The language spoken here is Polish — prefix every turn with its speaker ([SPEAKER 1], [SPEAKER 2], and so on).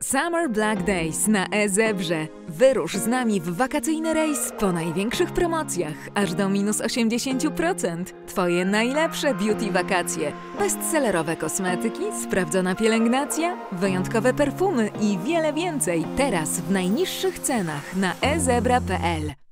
[SPEAKER 1] Summer Black Days na e-Zebrze. Wyrusz z nami w wakacyjny rejs po największych promocjach, aż do minus 80%. Twoje najlepsze beauty wakacje. Bestsellerowe kosmetyki, sprawdzona pielęgnacja, wyjątkowe perfumy i wiele więcej. Teraz w najniższych cenach na ezebra.pl.